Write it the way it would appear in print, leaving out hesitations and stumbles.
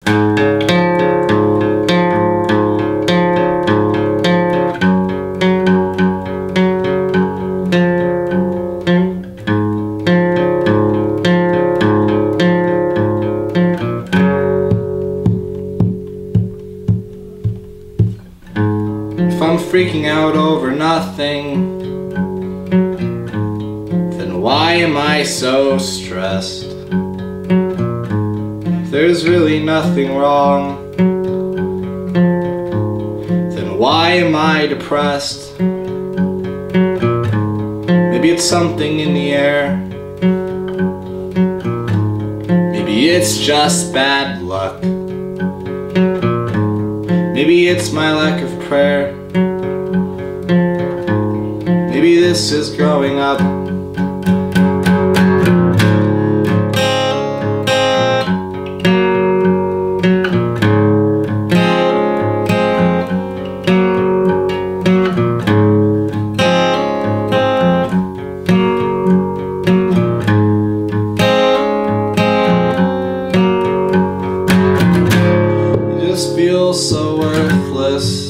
If I'm freaking out over nothing, then why am I so stressed? If there's really nothing wrong, then why am I depressed? Maybe it's something in the air. Maybe it's just bad luck. Maybe it's my lack of prayer. Maybe this is growing up. It just feels so worthless.